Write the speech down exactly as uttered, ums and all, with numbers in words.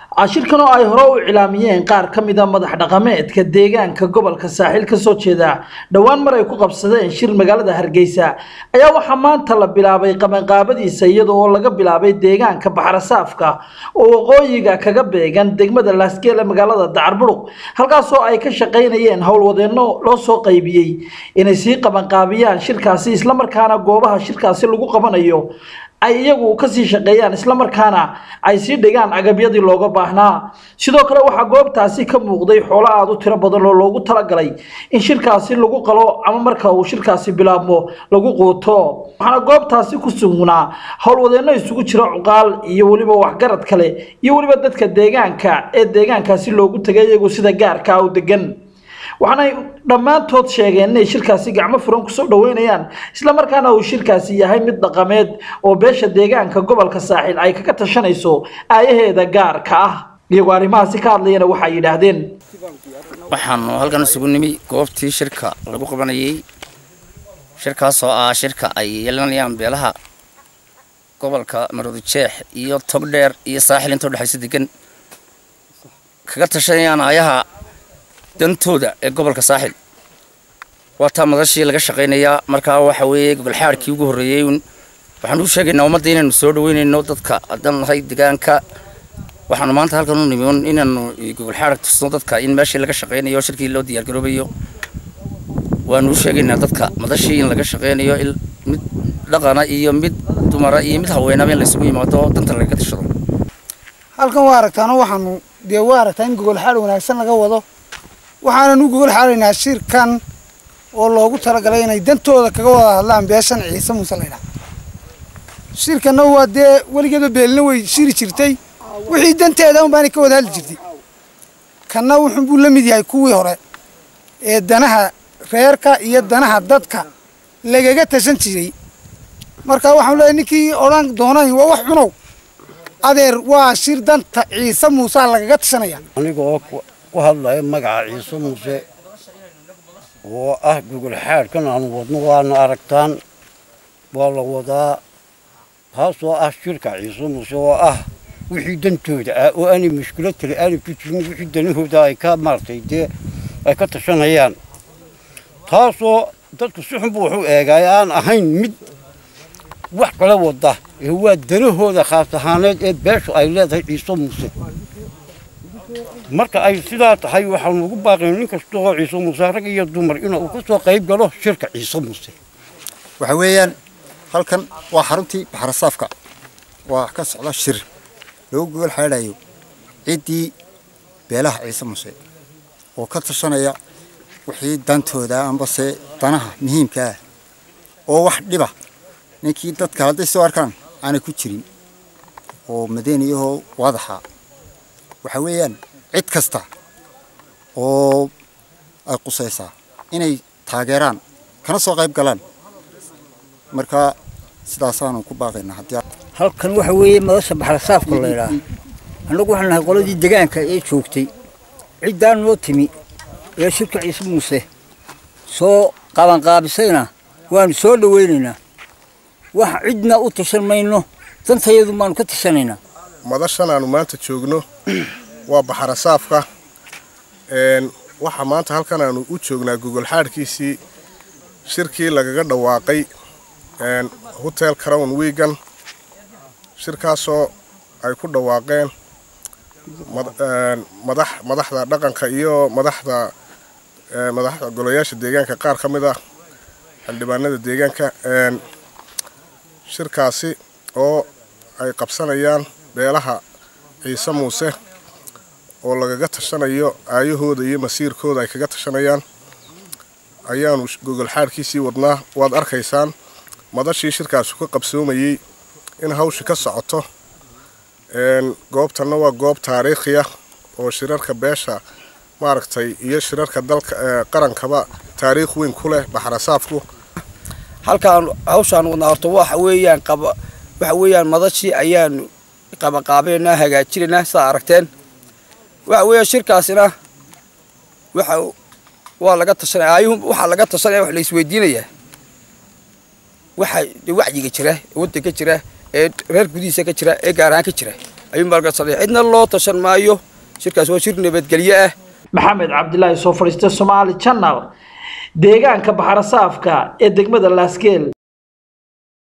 عشيركنا ay hore u cilaamiyeen qaar kamid ah madax dhaqameedka deegaanka gobolka saaxil ka soo jeeda dhawaan mar ay ku qabsadeen shir magaalada Hargeysa ayaa waxa maanta la bilaabay qabanqaabadiisa iyadoo laga bilaabay deegaanka Baxrasaafka oo waqooyiga kaga beegan degmada Laasgeel ee magaalada Dacarburuq halkaas oo ay ka shaqeynayeen howlwadeeno loo soo qaybiyay inay si qabanqaabiyaan shirkaasi isla markaana goobaha shirkaasi lagu qabanayo ay iyagu ka sii shaqeeyaan isla markaana ay si dhigaan agabyadii looga baahnaa sidoo kale waxa goobtaasi ka muuqday xoolo aad u tiro badan oo loogu talagalay in shirkaasi lagu qalo ama marka uu shirkaasi bilaabmo lagu qooto waxana goobtaasi ku sugnaa howlwadeeno isugu jira cuqaal iyo waliba waxgarad kale iyo waliba dadka deegaanka ee deegaankaasi loogu tagay iyagu sida gaarka ah u degan waxaana dhamaantood sheegeen inay shirkaasi gacmo furan ku soo dhaweynayaan isla markaana uu shirkaasi yahay mid dhaqameed oo beesha deegaanka gobolka saaxil ay kaga tashanayso aayaheeda gaarka ah iyagoo arrimahaasi ka hadlayana waxay yidhaahdeen waxaan halkan isugu nimi goobtii shirka lagu qabanayay shirkaas oo ah shirka ay yeelanayaan beelaha gobolka Maroodijeex iyo Togdheer iyo Saaxil inta u dhaxaysa degan kaga tashanayaan aayaha dantooda ee gobolka Saaxil waata madashii laga shaqeynaya marka waxa weeye gobol xaarkii ugu horeeyay waxaan u sheegaynaa ummadda inaynu soo dhaweynayno dadka adan hay deegaanka waxaan maanta halkan u nimiyoon inaanu gobol xaarka tusno dadka in meeshii laga shaqeynayo shirkii loo diyaar garoobayo waanu u sheegaynaa dadka madashii in laga shaqeynayo mid dhaqana iyo mid dumara iyo mid haweenaba in la isugu yimaado danta laga tashado halkan waa aragtaan waxaanu dee waa aragtaan in gobol xaar wanaagsan laga wado waxaana nu gogol xaaraynaa shirkan oo loogu talagalay inay dantooda kaga wada hadlaan beeshan Ciise Muuse leeyahay shirkan waa dee waligeeda beelna way shiri jirtay wixii danteeda un baan ka wada hal jirtay kana wuxuu buu la mid yahay kuwii hore ee danaha reerka iyo danaha dadka lagaga tashan jiray marka waxaan leeyahay ninkii oran doonay waa wax cunow adeer waa shir danta Ciise Muuse lagaga tashanaya anigoo وهذا مقع عيسى موسى وأه بيقول حال كان عن وضنا وأنا أركتان والله وضع هاسوا أه شركة عيسى موسى وأه وحيدن تودا وأنا مشكلة اللي أنا بتشوفني وحيدن هو ده كاب مرتي ده أكتشفنا يان هاسوا تلك السحب وحو إيجايان أهين مد وحق له وضع هو الدنيا هو ده خاصة هانات بيش أيلاد عيسى موسى marka ay sidaa tahay waxaan ugu baaqayn in kastoo Ciise Muuse rag iyo dumar inuu ku soo qayb galo shirka Ciise Muuse waxa weeyaan halkan waa xaruntii Baxrasaafka waa ka socda shir loo gogol xaadhayo cidii beelaha Ciise Muuse oo ka tashanaya wixii dantooda amba se danaha muhiimka ah oo wax dhiba ninkii dadka hadday soo arkaan aan ku jirin oo madaaniyaho wadaxa waxa weeyaan cid kasta oo ay qusaysaa inay taageeraan kana soo qayb galaan marka sidaas aan ku baaqaynaa hadii halkan waxa weeye madasha Baxrasaafka la yiraahdo anagu waxaan nahay qoladii deegaanka ee joogtay cidaan noo timi ee shirka Ciise Muuse soo qaban qaabisayna waan soo dhaweynaynaa wax cidna u tashan mayno dantayadu maan ka tashanaynaa madashan aanu maanta joogno waa Baxrasaafka een waxa maanta halkan aanu u joognaa gogol xaarkiisii shirkii lagaga dhawaaqay een hotel Crown Wegan shirkaasoo ay ku dhawaaqeen madax madaxda dhaqanka iyo madaxda madaxda golayaasha deegaanka qaar kamid ah xildhibaanada deegaanka een shirkaasi oo ay qabsanayaan beelaha Ciise Muuse oo lagaga tashanayo aayahooda iyo masiirkooda ay kaga tashanayaan ayaanu gogol xaarkiisii wadnaa waad arkaysaan madashii shirkaas ku qabsoomayay in hawsha ka socoto een goobtana waa goob taariikhi ah oo shirarka beesha maaragtay iyo shirarka dalka qarankaba taariikh weyn ku leh Baxrasaafku halkaan hawshan wadnaa horta waxa weeyaan qaba waxa weeyaan madashii ayaan qaba qaabeenna hagaajinayna saa aragteen waxa weeye shirkaasina waxa waa laga tashanay ayuu waxa laga tashanay wax la isweydiinaya waxa wacyiga jira waddanka jira ee reer gudihiisa ka jira ee gaar ahaan ka jira ayuun baa laga sameeyay cidna loo tashan maayo shirkaas waa shir nabadgelyo ah maxamed cabdilaahi soo fadhiistay Somali Channel deegaanka Baxar Saafka ee degmada Laasgeel